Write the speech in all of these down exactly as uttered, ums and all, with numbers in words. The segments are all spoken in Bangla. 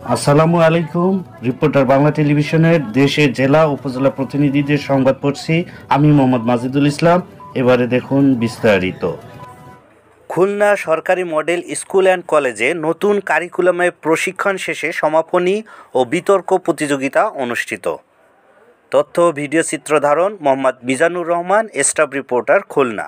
আসসালামু আলাইকুম। রিপোর্টার বাংলা টেলিভিশনের দেশের জেলা উপজেলা প্রতিনিধিদের সংবাদ পড়ছি আমি মোহাম্মদ মাজিদুল ইসলাম। এবারে দেখুন বিস্তারিত। খুলনা সরকারি মডেল স্কুল অ্যান্ড কলেজে নতুন কারিকুলামে প্রশিক্ষণ শেষে সমাপনী ও বিতর্ক প্রতিযোগিতা অনুষ্ঠিত। তথ্য ও ভিডিও চিত্র ধারণ মোহাম্মদ মিজানুর রহমান, স্টাফ রিপোর্টার, খুলনা।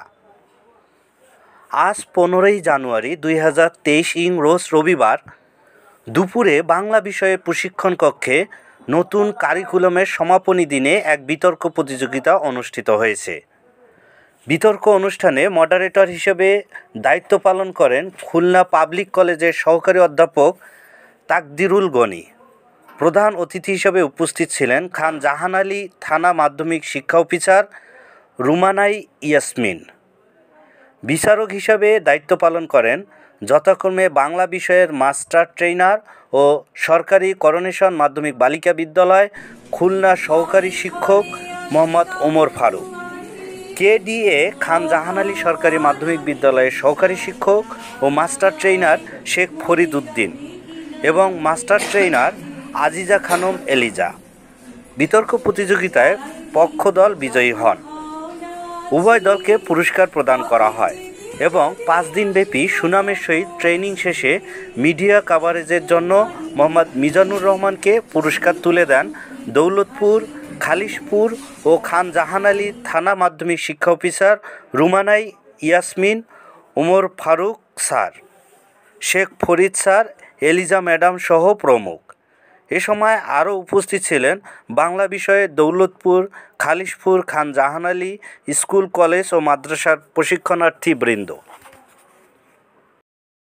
আজ পনেরোই জানুয়ারি দুই হাজার তেইশ ইং রোজ রবিবার দুপুরে বাংলা বিষয়ে প্রশিক্ষণ কক্ষে নতুন কারিকুলামের সমাপনী দিনে এক বিতর্ক প্রতিযোগিতা অনুষ্ঠিত হয়েছে। বিতর্ক অনুষ্ঠানে মডারেটর হিসেবে দায়িত্ব পালন করেন খুলনা পাবলিক কলেজের সহকারী অধ্যাপক তাকদিরুল গনি। প্রধান অতিথি হিসেবে উপস্থিত ছিলেন খান জাহান আলী থানা মাধ্যমিক শিক্ষা অফিসার, রুমানাই ইয়াসমিন। বিচারক হিসাবে দায়িত্ব পালন করেন যথাক্রমে বাংলা বিষয়ের মাস্টার ট্রেনার ও সরকারি করোনেশন মাধ্যমিক বালিকা বিদ্যালয় খুলনা সহকারী শিক্ষক মোহাম্মদ ওমর ফারুক, কেডিএ খান জাহান আলী সরকারি মাধ্যমিক বিদ্যালয়ের সহকারী শিক্ষক ও মাস্টার ট্রেনার শেখ ফরিদ উদ্দিন এবং মাস্টার ট্রেনার আজিজা খানম এলিজা। বিতর্ক প্রতিযোগিতায় পক্ষদল বিজয়ী হন। উভয় দলকে পুরস্কার প্রদান করা হয় এবং পাঁচ দিনব্যাপী সুনামের সহিত ট্রেনিং শেষে মিডিয়া কাভারেজের জন্য মোহাম্মদ মিজানুর রহমানকে পুরস্কার তুলে দেন দৌলতপুর, খালিশপুর ও খান জাহান আলী থানা মাধ্যমিক শিক্ষা অফিসার রুমানাই Yasmin, Omar Faruk sir, Sheikh Farid sir, Eliza madam সহ প্রমুখ। এ সময় আরও উপস্থিত ছিলেন বাংলা বিষয়ে দৌলতপুর, খালিশপুর, খান জাহান আলী স্কুল, কলেজ ও মাদ্রাসার প্রশিক্ষণার্থী বৃন্দ।